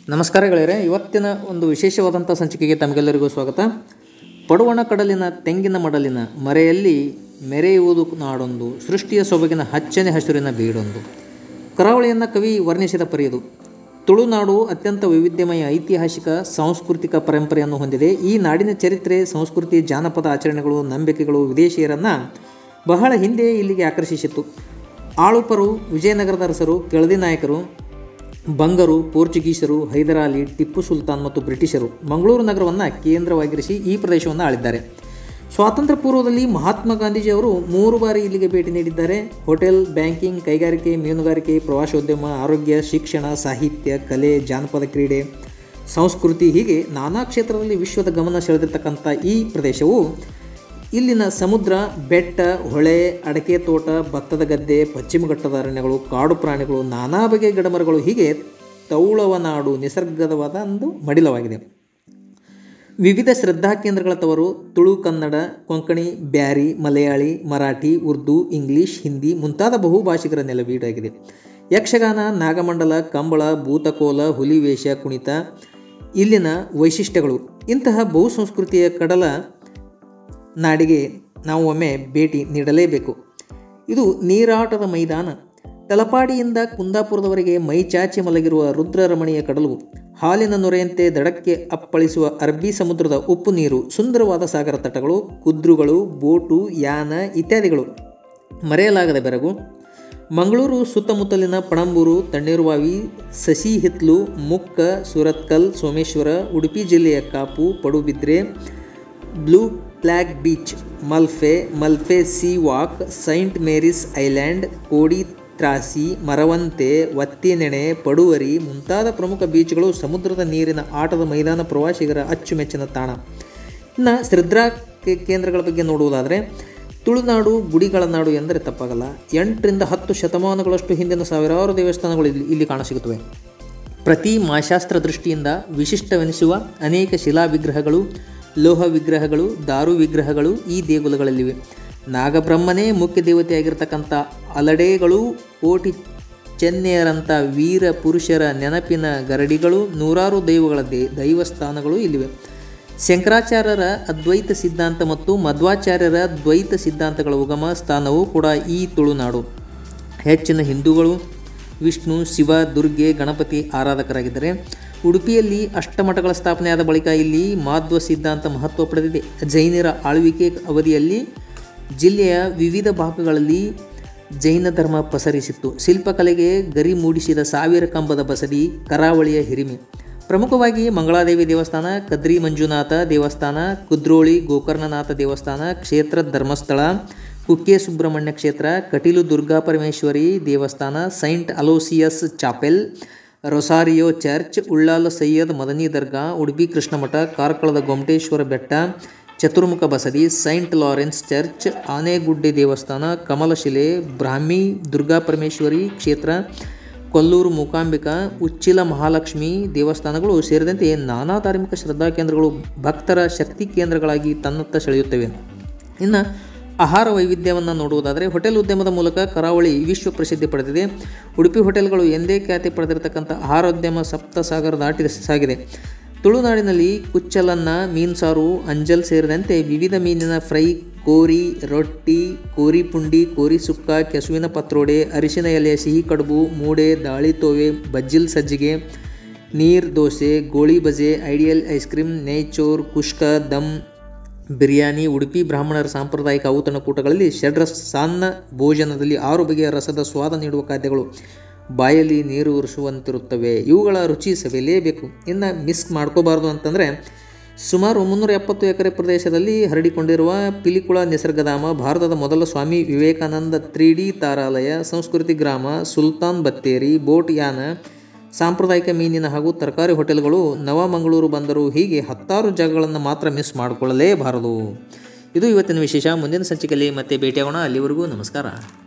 ನಮಸ್ಕಾರ ಗೆಳೆಯರೆ, ಇವತ್ತಿನ ಒಂದು ವಿಶೇಷವಾದಂಥ ಸಂಚಿಕೆಗೆ ತಮಗೆಲ್ಲರಿಗೂ ಸ್ವಾಗತ. ಪಡುವಣ ಕಡಲಿನ ತೆಂಗಿನ ಮಡಲಿನ ಮರೆಯಲ್ಲಿ ಮೆರೆಯುವುದು ನಾಡೊಂದು, ಸೃಷ್ಟಿಯ ಸೊಬಗಿನ ಹಚ್ಚನೆ ಹಸಿರಿನ ಬೀಡೊಂದು. ಕರಾವಳಿಯನ್ನು ಕವಿ ವರ್ಣಿಸಿದ ಪರಿಯದು. ತುಳುನಾಡು ಅತ್ಯಂತ ವೈವಿಧ್ಯಮಯ ಐತಿಹಾಸಿಕ ಸಾಂಸ್ಕೃತಿಕ ಪರಂಪರೆಯನ್ನು ಹೊಂದಿದೆ. ಈ ನಾಡಿನ ಚರಿತ್ರೆ, ಸಂಸ್ಕೃತಿ, ಜಾನಪದ ಆಚರಣೆಗಳು, ನಂಬಿಕೆಗಳು ವಿದೇಶಿಯರನ್ನು ಬಹಳ ಹಿಂದೆ ಇಲ್ಲಿಗೆ ಆಕರ್ಷಿಸಿತ್ತು. ಆಳುಪರು, ವಿಜಯನಗರದ ಅರಸರು, ಕೆಳದಿ ನಾಯಕರು, ಬಂಗರು, ಪೋರ್ಚುಗೀಸರು, ಹೈದರಾಲಿ, ಟಿಪ್ಪು ಸುಲ್ತಾನ್ ಮತ್ತು ಬ್ರಿಟಿಷರು ಮಂಗಳೂರು ನಗರವನ್ನು ಕೇಂದ್ರವಾಗಿರಿಸಿ ಈ ಪ್ರದೇಶವನ್ನು ಆಳಿದ್ದಾರೆ. ಸ್ವಾತಂತ್ರ್ಯ ಪೂರ್ವದಲ್ಲಿ ಮಹಾತ್ಮ ಗಾಂಧೀಜಿಯವರು 3 ಬಾರಿ ಇಲ್ಲಿಗೆ ಭೇಟಿ ನೀಡಿದ್ದಾರೆ. ಹೋಟೆಲ್, ಬ್ಯಾಂಕಿಂಗ್, ಕೈಗಾರಿಕೆ, ಮೀನುಗಾರಿಕೆ, ಪ್ರವಾಸೋದ್ಯಮ, ಆರೋಗ್ಯ, ಶಿಕ್ಷಣ, ಸಾಹಿತ್ಯ, ಕಲೆ, ಜಾನಪದ ಕ್ರೀಡೆ, ಸಂಸ್ಕೃತಿ ಹೀಗೆ ನಾನಾ ಕ್ಷೇತ್ರದಲ್ಲಿ ವಿಶ್ವದ ಗಮನ ಸೆಳೆದಿರ್ತಕ್ಕಂಥ ಈ ಪ್ರದೇಶವು ಇಲ್ಲಿನ ಸಮುದ್ರ, ಬೆಟ್ಟ, ಹೊಳೆ, ಅಡಕೆ ತೋಟ, ಭತ್ತದ ಗದ್ದೆ, ಪಶ್ಚಿಮ ಘಟ್ಟದ ಅರಣ್ಯಗಳು, ಕಾಡು ಪ್ರಾಣಿಗಳು, ನಾನಾ ಬಗೆಯ ಗಿಡಮರಗಳು ಹೀಗೆ ತೌಳವ ನಾಡು, ನಿಸರ್ಗದವಾದ ಒಂದು ಮಡಿಲವಾಗಿದೆ. ವಿವಿಧ ಶ್ರದ್ಧಾ ಕೇಂದ್ರಗಳ ತವರು ತುಳು, ಕನ್ನಡ, ಕೊಂಕಣಿ, ಬ್ಯಾರಿ, ಮಲಯಾಳಿ, ಮರಾಠಿ, ಉರ್ದು, ಇಂಗ್ಲೀಷ್, ಹಿಂದಿ ಮುಂತಾದ ಬಹುಭಾಷಿಗರ ನೆಲವೀಡಾಗಿದೆ. ಯಕ್ಷಗಾನ, ನಾಗಮಂಡಲ, ಕಂಬಳ, ಭೂತಕೋಲ, ಹುಲಿವೇಷ, ಕುಣಿತ ಇಲ್ಲಿನ ವೈಶಿಷ್ಟ್ಯಗಳು. ಇಂತಹ ಬಹುಸಂಸ್ಕೃತಿಯ ಕಡಲ ನಾಡಿಗೆ ನಾವು ಒಮ್ಮೆ ಭೇಟಿ ನೀಡಲೇಬೇಕು. ಇದು ನೀರಾಟದ ಮೈದಾನ. ತಲಪಾಡಿಯಿಂದ ಕುಂದಾಪುರದವರೆಗೆ ಮೈ ಚಾಚಿ ಮಲಗಿರುವ ರುದ್ರರಮಣೀಯ ಕಡಲು, ಹಾಲಿನ ನೊರೆಯಂತೆ ದಡಕ್ಕೆ ಅಪ್ಪಳಿಸುವ ಅರಬ್ಬಿ ಸಮುದ್ರದ ಉಪ್ಪು ನೀರು, ಸುಂದರವಾದ ಸಾಗರ ತಟಗಳು, ಕುದ್ರುಗಳು, ಬೋಟು, ಯಾನ ಇತ್ಯಾದಿಗಳು, ಮರೆಯಲಾಗದ ಬೆರಗು. ಮಂಗಳೂರು ಸುತ್ತಮುತ್ತಲಿನ ಪಣಂಬೂರು, ತಣ್ಣೀರುಬಾವಿ, ಸಸಿಹಿತ್ಲು, ಮುಕ್ಕ, ಸುರತ್ಕಲ್, ಸೋಮೇಶ್ವರ, ಉಡುಪಿ ಜಿಲ್ಲೆಯ Kapu, Padubidri, blue flag beach, Malpe sea walk, Saint Mary's Island, Kodi Trasi, Maravanthe, Ottinene, Paduvari ಮುಂತಾದ ಪ್ರಮುಖ ಬೀಚ್ಗಳು ಸಮುದ್ರದ ನೀರಿನ ಆಟದ ಮೈದಾನ, ಪ್ರವಾಸಿಗರ ಅಚ್ಚುಮೆಚ್ಚಿನ ತಾಣ. ಇನ್ನು ಶ್ರದ್ಧಾ ಕೇಂದ್ರಗಳ ಬಗ್ಗೆ ನೋಡುವುದಾದರೆ, ತುಳುನಾಡು ಗುಡಿಗಳ ನಾಡು ಎಂದರೆ ತಪ್ಪಾಗಲ್ಲ. 8 ರಿಂದ 10 ಶತಮಾನಗಳಷ್ಟು ಹಿಂದಿನ ಸಾವಿರಾರು ದೇವಸ್ಥಾನಗಳು ಇಲ್ಲಿ ಕಾಣಸಿಗುತ್ತವೆ. ಪ್ರತಿ ಮಾಶಾಸ್ತ್ರ ದೃಷ್ಟಿಯಿಂದ ವಿಶಿಷ್ಟವೆನಿಸುವ ಅನೇಕ ಶಿಲಾ ವಿಗ್ರಹಗಳು, ಲೋಹ ವಿಗ್ರಹಗಳು, ದಾರು ವಿಗ್ರಹಗಳು ಈ ದೇಗುಲಗಳಲ್ಲಿವೆ. ನಾಗಬ್ರಹ್ಮನೇ ಮುಖ್ಯ ದೇವತೆಯಾಗಿರ್ತಕ್ಕಂಥ ಅಲಡೇಗಳು, ಕೋಟಿ ಚೆನ್ನೆಯರಂಥ ವೀರ ಪುರುಷರ ನೆನಪಿನ ಗರಡಿಗಳು, ನೂರಾರು ದೈವಗಳ ದೈವಸ್ಥಾನಗಳು ಇಲ್ಲಿವೆ. ಶಂಕರಾಚಾರ್ಯರ ಅದ್ವೈತ ಸಿದ್ಧಾಂತ ಮತ್ತು ಮಧ್ವಾಚಾರ್ಯರ ದ್ವೈತ ಸಿದ್ಧಾಂತಗಳ ಉಗಮ ಸ್ಥಾನವೂ ಕೂಡ ಈ ತುಳುನಾಡು. ಹೆಚ್ಚಿನ ಹಿಂದೂಗಳು ವಿಷ್ಣು, ಶಿವ, ದುರ್ಗೆ, ಗಣಪತಿ ಆರಾಧಕರಾಗಿದ್ದರೆ, ಉಡುಪಿಯಲ್ಲಿ ಅಷ್ಟಮಠಗಳ ಸ್ಥಾಪನೆಯಾದ ಬಳಿಕ ಇಲ್ಲಿ ಮಾಧ್ವ ಸಿದ್ಧಾಂತ ಮಹತ್ವ ಪಡೆದಿದೆ. ಜೈನರ ಆಳ್ವಿಕೆ ಅವಧಿಯಲ್ಲಿ ಜಿಲ್ಲೆಯ ವಿವಿಧ ಭಾಗಗಳಲ್ಲಿ ಜೈನ ಧರ್ಮ ಪಸರಿಸಿತ್ತು. ಶಿಲ್ಪಕಲೆಗೆ ಗರಿ ಮೂಡಿಸಿದ 1000 ಕಂಬದ ಬಸದಿ ಕರಾವಳಿಯ ಹಿರಿಮೆ. ಪ್ರಮುಖವಾಗಿ ಮಂಗಳಾದೇವಿ ದೇವಸ್ಥಾನ, ಕದ್ರಿ ಮಂಜುನಾಥ ದೇವಸ್ಥಾನ, ಕುದ್ರೋಳಿ ಗೋಕರ್ಣನಾಥ ದೇವಸ್ಥಾನ ಕ್ಷೇತ್ರ, ಧರ್ಮಸ್ಥಳ, ಕುಕ್ಕೆ ಸುಬ್ರಹ್ಮಣ್ಯ ಕ್ಷೇತ್ರ, ಕಟೀಲು ದುರ್ಗಾ ಪರಮೇಶ್ವರಿ ದೇವಸ್ಥಾನ, Saint Aloysius chapel, Rosario church, Ullal Sayyed Madani dargah, Udupi Krishnamatha, ಕಾರ್ಕಳದ ಗೊಮಟೇಶ್ವರ ಬೆಟ್ಟ, ಚತುರ್ಮುಖ ಬಸದಿ, ಸೈಂಟ್ ಲಾರೆನ್ಸ್ ಚರ್ಚ್, ಆನೆಗುಡ್ಡೆ ದೇವಸ್ಥಾನ, ಕಮಲಶಿಲೆ, ಬ್ರಾಹ್ಮಿ ದುರ್ಗಾ ಪರಮೇಶ್ವರಿ ಕ್ಷೇತ್ರ, ಕೊಲ್ಲೂರು ಮೂಕಾಂಬಿಕಾ, ಉಚ್ಚಿಲ ಮಹಾಲಕ್ಷ್ಮಿ ದೇವಸ್ಥಾನಗಳು ಸೇರಿದಂತೆ ನಾನಾ ಧಾರ್ಮಿಕ ಶ್ರದ್ಧಾ ಕೇಂದ್ರಗಳು ಭಕ್ತರ ಶಕ್ತಿ ಕೇಂದ್ರಗಳಾಗಿ ತನ್ನತ್ತ ಸೆಳೆಯುತ್ತವೆ. ಇನ್ನು ಆಹಾರ ವೈವಿಧ್ಯವನ್ನು ನೋಡುವುದಾದರೆ, ಹೋಟೆಲ್ ಉದ್ಯಮದ ಮೂಲಕ ಕರಾವಳಿ ವಿಶ್ವ ಪ್ರಸಿದ್ಧಿ ಪಡೆದಿದೆ. ಉಡುಪಿ ಹೋಟೆಲ್ಗಳು ಎಂದೇ ಖ್ಯಾತಿ ಪಡೆದಿರತಕ್ಕಂಥ ಆಹಾರೋದ್ಯಮ ಸಪ್ತ ಸಾಗರ ದಾಟಿ ಸಾಗಿದೆ. ತುಳುನಾಡಿನಲ್ಲಿ ಕುಚ್ಚಲನ್ನ, ಮೀನುಸಾರು, ಅಂಜಲ್ ಸೇರಿದಂತೆ ವಿವಿಧ ಮೀನಿನ ಫ್ರೈ, ಕೋರಿ ರೊಟ್ಟಿ, ಕೋರಿ ಪುಂಡಿ, ಕೋರಿ ಸುಕ್ಕ, ಕೆಸುವಿನ ಪತ್ರೋಡೆ, ಅರಿಶಿನ ಎಲೆಯ ಸಿಹಿ ಕಡುಬು, ಮೂಡೆ, ದಾಳಿ ತೋವೆ, ಬಜ್ಜಿಲ್ ಸಜ್ಜಿಗೆ, ನೀರ್ dosa, goli baje, Ideal ice cream, ನೇಚೋರ್, ಕುಷ್ಕ, ದಮ್ ಬಿರಿಯಾನಿ, ಉಡುಪಿ ಬ್ರಾಹ್ಮಣರ ಸಾಂಪ್ರದಾಯಿಕ ಔತಣಕೂಟಗಳಲ್ಲಿ ಷಡ್ರಸ ಸಾನ್ನ ಭೋಜನದಲ್ಲಿ 6 ಬಗೆಯ ರಸದ ಸ್ವಾದ ನೀಡುವ ಖಾದ್ಯಗಳು ಬಾಯಲ್ಲಿ ನೀರು ಉರಿಸುವಂತಿರುತ್ತವೆ. ಇವುಗಳ ರುಚಿ ಸವಿಯಲೇಬೇಕು. ಇನ್ನು ಮಿಸ್ ಮಾಡ್ಕೋಬಾರ್ದು ಅಂತಂದರೆ, ಸುಮಾರು 370 ಎಕರೆ ಪ್ರದೇಶದಲ್ಲಿ ಹರಡಿಕೊಂಡಿರುವ ಪಿಲಿಕುಳ ನಿಸರ್ಗಧಾಮ, ಭಾರತದ ಮೊದಲ ಸ್ವಾಮಿ ವಿವೇಕಾನಂದ 3D ತಾರಾಲಯ, ಸಂಸ್ಕೃತಿ ಗ್ರಾಮ, ಸುಲ್ತಾನ್ ಬತ್ತೇರಿ, ಬೋಟ್ ಯಾನ, ಸಾಂಪ್ರದಾಯಿಕ ಮೀನಿನ ಹಾಗೂ ತರಕಾರಿ ಹೋಟೆಲ್ಗಳು, ನವಮಂಗಳೂರು ಬಂದರು ಹೀಗೆ 10 ಜಾಗಗಳನ್ನು ಮಾತ್ರ ಮಿಸ್ ಮಾಡಿಕೊಳ್ಳಲೇಬಾರದು. ಇದು ಇವತ್ತಿನ ವಿಶೇಷ. ಮುಂದಿನ ಸಂಚಿಕೆಯಲ್ಲಿ ಮತ್ತೆ ಭೇಟಿಯಾಗೋಣ. ಅಲ್ಲಿವರೆಗೂ ನಮಸ್ಕಾರ.